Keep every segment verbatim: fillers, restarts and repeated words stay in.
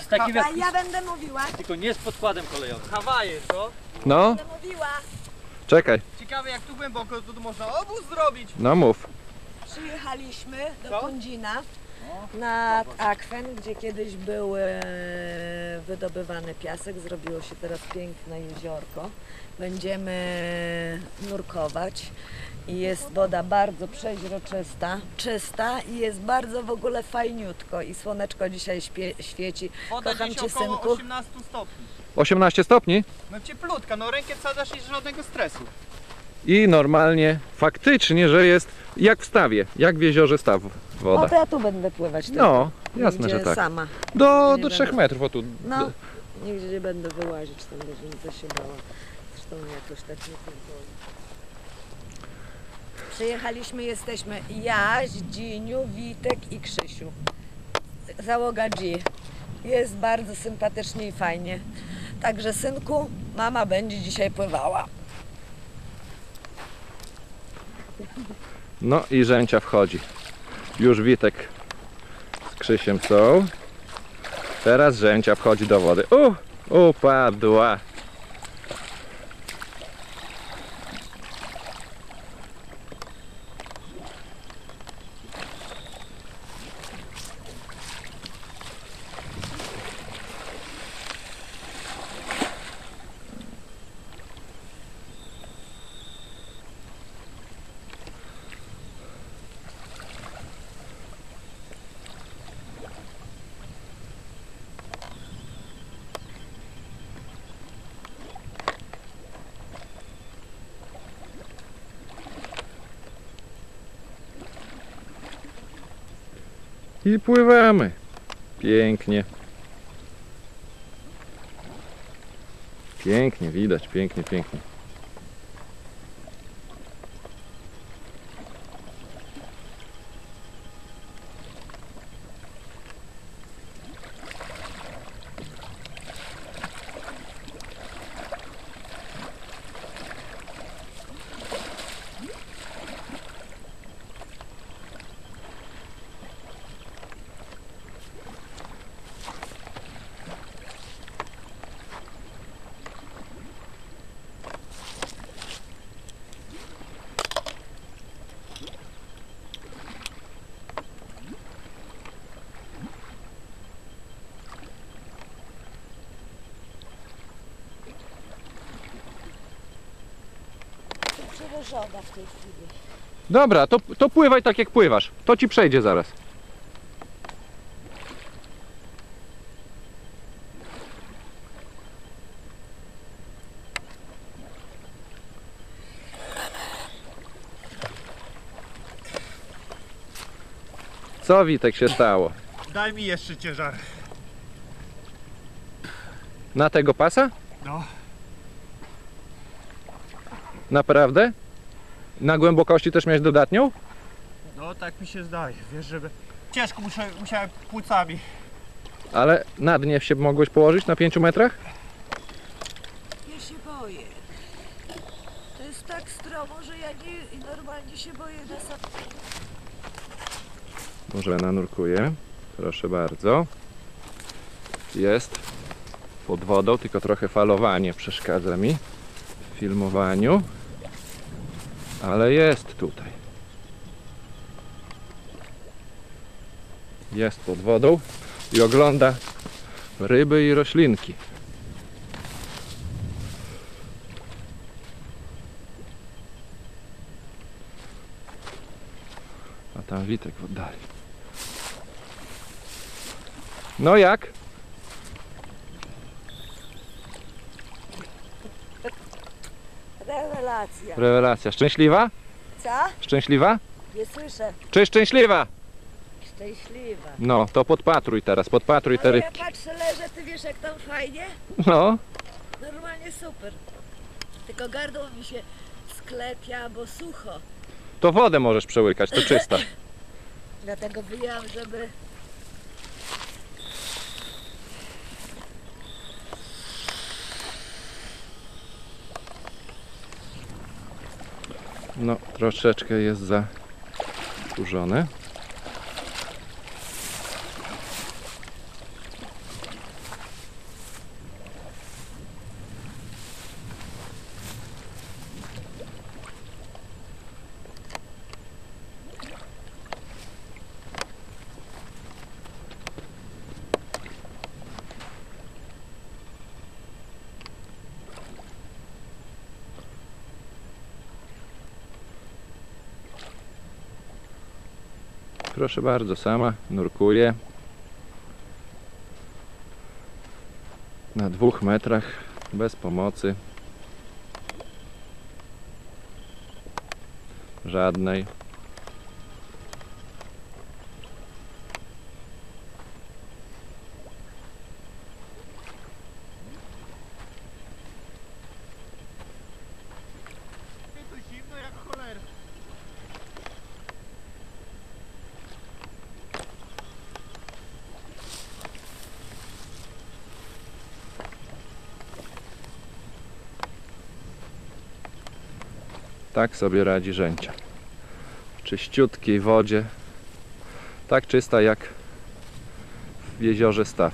jest taki wiatr. A ja będę mówiła. Tylko nie z podkładem kolejowym. Hawaje, co? No, Będę mówiła. czekaj, Ciekawe jak tu głęboko, tu można obóz zrobić. no mów. Przyjechaliśmy do Co? Kądzina nad akwen, gdzie kiedyś był e, wydobywany piasek. Zrobiło się teraz piękne jeziorko. Będziemy nurkować. I jest woda bardzo przeźroczysta, czysta i jest bardzo w ogóle fajniutko. I słoneczko dzisiaj śpie, świeci. Woda Kocham dziś cię, około synku. osiemnaście stopni. osiemnaście stopni No cieplutka, no rękę wsadzasz i żadnego stresu. i normalnie, faktycznie, że jest jak w stawie, jak w jeziorze Staw O, woda. to ja tu będę pływać. No, tylko. jasne, Nigdzie że tak. sama. Do, nie do trzech będę. metrów, o tu. No, nigdzie nie będę wyłazić, tam będę się bała. Zresztą jakoś tak nie pozwoli. Przyjechaliśmy, jesteśmy ja, Zdziniu, Witek i Krzysiu. Załoga G. Jest bardzo sympatycznie i fajnie. Także synku, mama będzie dzisiaj pływała. No i Żęcia wchodzi. Już Witek z Krzysiem są. Teraz Żęcia wchodzi do wody. U, upadła. I pływamy. Pięknie. Pięknie widać, pięknie, pięknie. Przerażona w tej chwili. Dobra, to, to pływaj tak jak pływasz. To ci przejdzie zaraz. Co Witek się stało? Daj mi jeszcze ciężar. Na tego pasa? No. Naprawdę? Na głębokości też miałeś dodatnią? No tak mi się zdaje, wiesz, żeby... Ciężko muszę, musiałem płucami. Ale na dnie się mogłeś położyć na pięciu metrach? Ja się boję. To jest tak stromo, że ja nie, normalnie się boję na sam... Może nanurkuję. Proszę bardzo. Jest pod wodą, tylko trochę falowanie przeszkadza mi w filmowaniu. Ale jest tutaj. Jest pod wodą i ogląda ryby i roślinki. A tam Witek w oddali. No jak? Rewelacja. Rewelacja. Szczęśliwa? Co? Szczęśliwa? Nie słyszę. Czy szczęśliwa? Szczęśliwa. No, to podpatruj teraz, podpatruj te Ale ja rybki. patrzę, leżę, ty wiesz jak tam fajnie? No, Normalnie super. Tylko gardło mi się sklepia, bo sucho. to wodę możesz przełykać, to czysta. Dlatego wyjęłam, żeby... No, troszeczkę jest zakurzone. Proszę bardzo, sama nurkuje na dwóch metrach bez pomocy żadnej. To zimno jak cholera. Tak sobie radzi Żęcia. W czyściutkiej wodzie. Tak czysta jak w jeziorze Staw.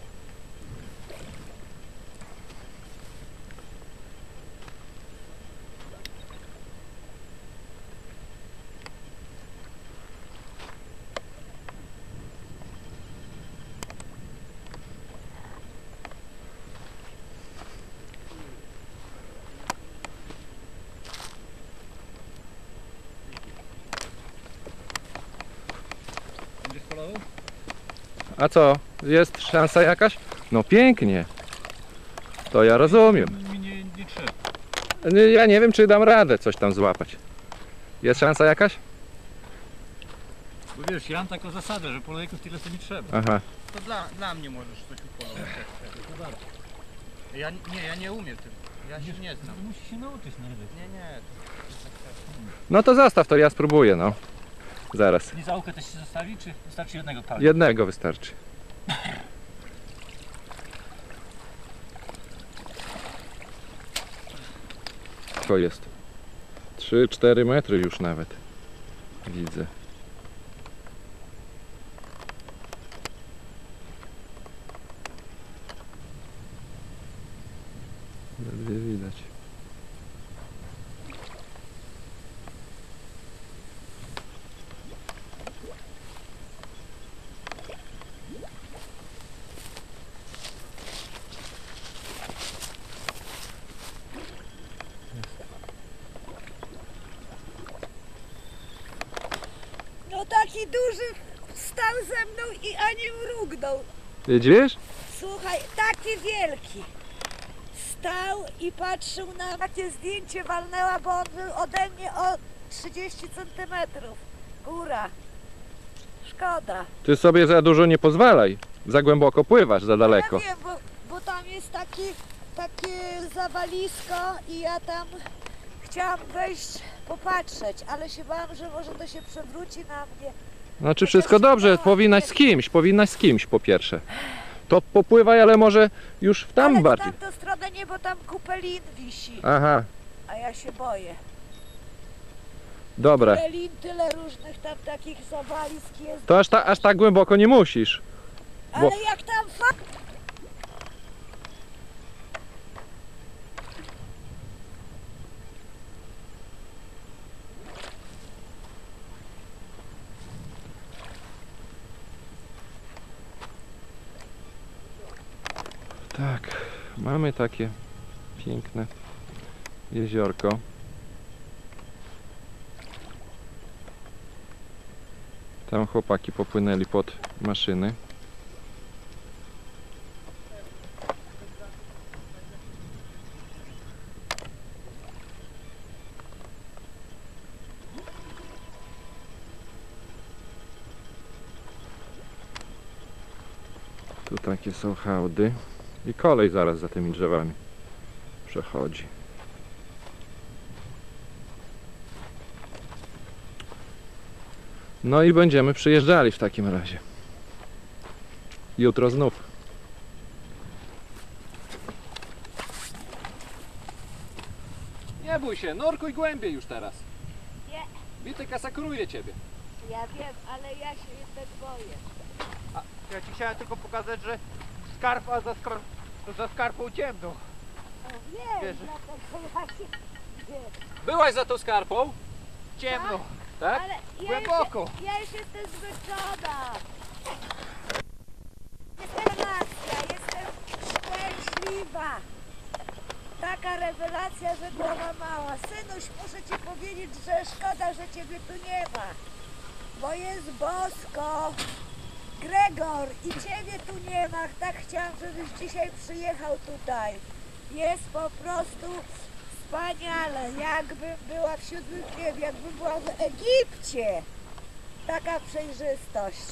Będziesz polował? A co? Jest szansa jakaś? No pięknie. To ja rozumiem. Mi nie, nie trzeba. Ja nie wiem, czy dam radę coś tam złapać. Jest szansa jakaś? Bo wiesz, ja mam taką zasadę, że polejków tyle co mi trzeba. Aha. To dla, dla mnie możesz coś upolować. To bardzo. Ja nie, ja nie umiem tym. Ja się nie znam. Musisz się nauczyć najpierw. Nie, nie. No to zostaw to, ja spróbuję, no. Zaraz. Nie załóżkę też się zostawi, czy wystarczy jednego kawałka? Jednego wystarczy. To jest trzy cztery metry już nawet. Widzę. Ledwie widać. No taki duży stał ze mną i ani mrugnął. Widzisz? Słuchaj, taki wielki. Stał i patrzył na takie zdjęcie walnęła, bo on był ode mnie o trzydzieści centymetrów. Góra. Szkoda. Ty sobie za dużo nie pozwalaj. Za głęboko pływasz, za daleko. Ja wiem, bo, bo tam jest taki, takie zawalisko i ja tam chciałam wejść, popatrzeć, ale się bałam, że może to się przewróci na mnie. Znaczy wszystko dobrze, powinnaś z kimś, powinnaś z kimś po pierwsze. To popływaj, ale może już w tam ale bardziej. w tamtą stronę nie, bo tam kupę lin wisi, Aha, a ja się boję. dobra. Tyle lin, tyle różnych tam takich zawalisk jest. To aż, ta, aż tak głęboko nie musisz. Ale bo- jak tam fa... Tak, mamy takie piękne jeziorko. Tam chłopaki popłynęli pod maszyny. Tu takie są hałdy i kolej zaraz za tymi drzewami przechodzi. No i będziemy przyjeżdżali w takim razie. Jutro znów. Nie bój się, nurkuj głębiej już teraz. Nie, Witek asakuruje ciebie. ja wiem, ale ja się jednak boję. Ja ci chciałem tylko pokazać, że skarpa za, skar za skarpą ciemną. O, wiem, Wiesz. dlatego ja się... Wiem. Byłaś za tą skarpą? Ciemną. Tak? Ale ja Głęboko. Już, ja już jestem zmęczona. Jestem racja, jestem szczęśliwa. Taka rewelacja, że głowa mała. Synuś, muszę ci powiedzieć, że szkoda, że ciebie tu nie ma. bo jest bosko. Gregor, i ciebie tu nie ma. Tak chciałam, żebyś dzisiaj przyjechał tutaj. Jest po prostu wspaniale. Jakbym była w siódmym niebie, jakbym była w Egipcie. Taka przejrzystość.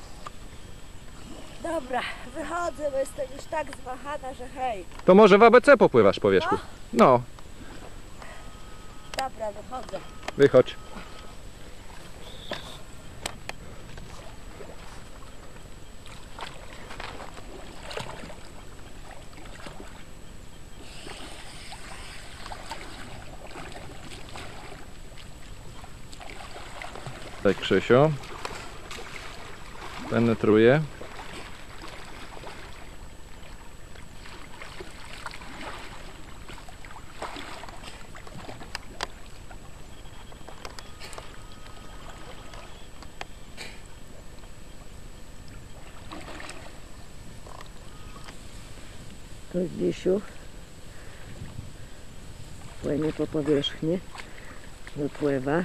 Dobra, wychodzę, bo jestem już tak zmachana, że hej. To może w A B C popływasz po wierzchu? No, Dobra, wychodzę. wychodź. Tak, Krzysiu. Penetruje. To Zisiu płynie po powierzchni, wypływa.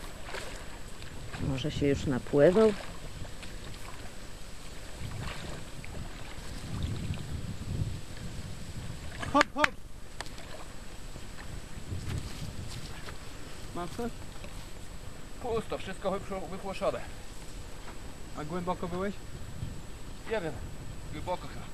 Może się już napływał. Hop, hop! Masz coś? Pusto, wszystko wypłoszone. A głęboko byłeś? Nie wiem, głęboko chyba.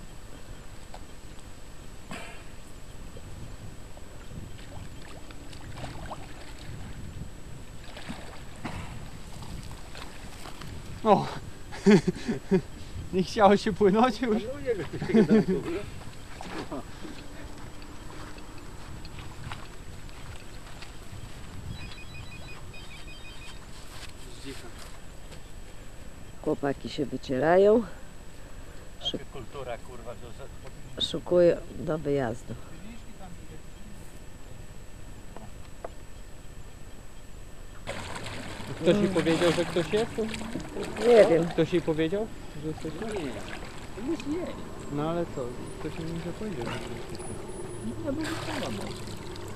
O! Nie chciało się płynąć już? Chłopaki się wycierają, Kultura kurwa do szukują do wyjazdu. Ktoś jej powiedział, że ktoś jest? Nie wiem. Ktoś jej powiedział, że jesteś? Nie. No ale co? Ktoś jej nie powiedział, że ktoś jest.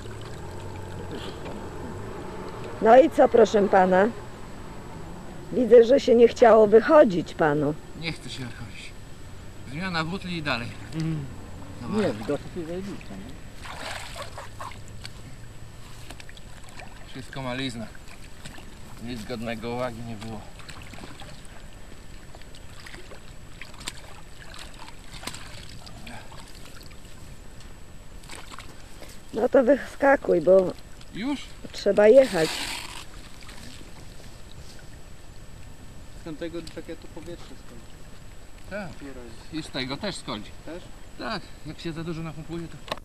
No i co, proszę pana? Widzę, że się nie chciało wychodzić panu. Nie chce się wychodzić. Zmiana butli i dalej. Nie, dosyć jest zajebiście, nie? Wszystko malizna. Nic godnego uwagi nie było. No to wyskakuj, bo Już? trzeba jechać. Z tamtego żakietu powietrze skończy. Tak. I z tego też schodzi. Też? Tak, jak się za dużo napompuje, to